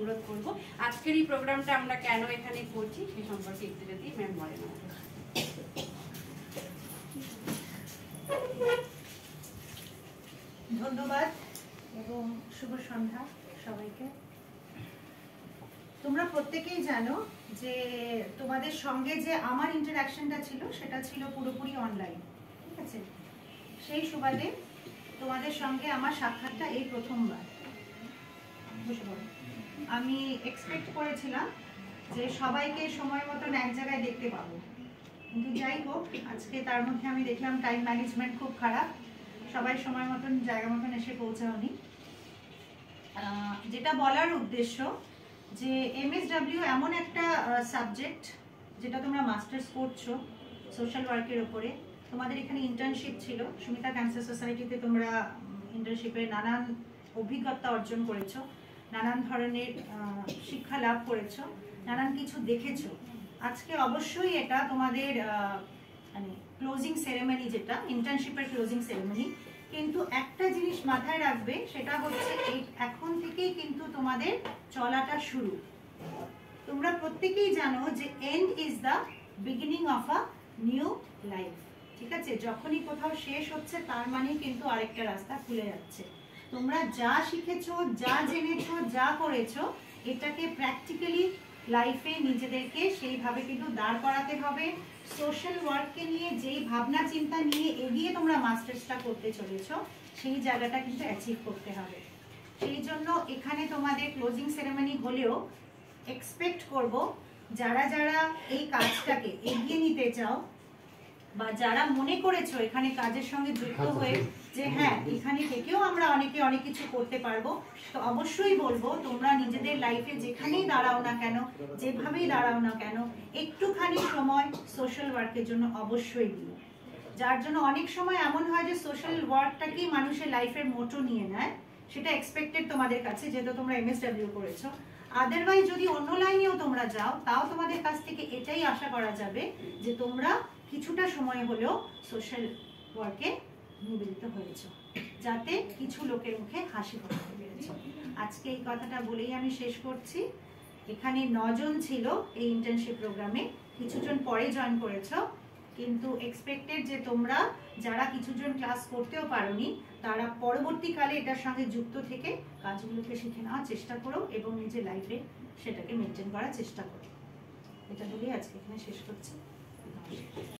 অনুরোধ করব আজকের এই প্রোগ্রামটা আমরা কেন এখানে করছি সে সম্পর্কে একটু যদি ম্যাম বলেন আমাদের। ধন্যবাদ এবং শুভ সন্ধ্যা সবাইকে। তোমরা প্রত্যেকেই জানো যে তোমাদের সঙ্গে যে আমার ইন্টারঅ্যাকশনটা ছিল সেটা ছিল পুরোপুরি অনলাইন, ঠিক আছে? সেই সুবাদে তোমাদের সঙ্গে আমার সাক্ষাৎটা এই প্রথমবার। আমি এক্সপেক্ট করেছিলাম যে সবাইকে সময় মতন এক জায়গায় দেখতে পাবো, কিন্তু যাই হোক আজকে তার মধ্যে আমি দেখলাম টাইম ম্যানেজমেন্ট খুব খারাপ, সবাই সময় মতন জায়গা মতন এসে পৌঁছাওনি। যেটা বলার উদ্দেশ্য যে এমএসডব্লিউ এমন একটা সাবজেক্ট যেটা তোমরা মাস্টার্স করছো সোশ্যাল ওয়ার্কের ওপরে। তোমাদের এখানে ইন্টার্নশিপ ছিল, সুমিতা ক্যান্সার সোসাইটিতে তোমরা ইন্টার্নশিপে নানান অভিজ্ঞতা অর্জন করেছো, নানান ধরনের শিক্ষা লাভ করেছো, নানান কিছু দেখেছো। আজকে অবশ্যই এটা তোমাদের মানে ক্লোজিং সেরেমনি, যেটা ইন্টার্নশিপের ক্লোজিং সেরেমনি। কিন্তু একটা জিনিস মাথায় রাখবে, সেটা হচ্ছে এই এখন থেকেই কিন্তু তোমাদের চলাটা শুরু। তোমরা প্রত্যেকেই জানো যে end is the beginning of a new life, ঠিক আছে? যখনই কোথাও শেষ হচ্ছে তার মানে কিন্তু আরেকটা রাস্তা খুলে যাচ্ছে। তোমরা যা শিখেছো, যা জেনেছো, যা করেছো, এটাকে প্র্যাকটিক্যালি লাইফে নিজেদেরকে সেইভাবে কিন্তু দাঁড় করাতে হবে। সোশ্যাল ওয়ার্ককে নিয়ে যেই ভাবনা চিন্তা নিয়ে এগিয়ে তোমরা মাস্টার্সটা করতে চলেছো, সেই জায়গাটা কিন্তু অ্যাচিভ করতে হবে। সেই জন্য এখানে তোমাদের ক্লোজিং সেরেমনি হলেও এক্সপেক্ট করব যারা যারা এই কাজটাকে এগিয়ে নিতে চাও বা যারা মনে করেছো এখানে কাজের সঙ্গে যুক্ত হয়ে যে হ্যাঁ এখানে থেকেও আমরা অনেকে অনেক কিছু করতে পারবো, তো অবশ্যই বলবো তোমরা নিজেদের লাইফে যেখানেই দাঁড়াও না কেন, যেভাবেই দাঁড়াও না কেন, একটুখানি সময় সোশ্যাল ওয়ার্কের জন্য অবশ্যই দিও। যার জন্য অনেক সময় এমন হয় যে সোশ্যাল ওয়ার্কটাকেই মানুষের লাইফের মোটো নিয়ে নেয়, সেটা এক্সপেক্টেড তোমাদের কাছে যেহেতু তোমরা এমএসডব্লিউ করেছো। আদারওয়াইজ যদি অন্য লাইনেও তোমরা যাও, তাও তোমাদের কাছ থেকে এটাই আশা করা যাবে যে তোমরা কিছুটা সময় হলেও সোশ্যাল ওয়ার্কে নিবেদিত হয়েছো, যাতে কিছু লোকের মুখে হাসি ফোটাতে পেরেছো। আজকে এই কথাটা বলেই আমি শেষ করছি। এখানে 9 জন ছিল এই ইন্টার্নশিপ প্রোগ্রামে, কিছুজন পরে জয়েন করেছো, কিন্তু এক্সপেক্টেড যে তোমরা যারা কিছুজন ক্লাস করতেও পারোনি তারা পরবর্তীকালে এটার সঙ্গে যুক্ত থেকে কাজগুলোকে শিখে নেওয়ার চেষ্টা করো এবং নিজের লাইফে সেটাকে মেনটেন করার চেষ্টা করো। এটা বলেই আজকে এখানে শেষ করছি।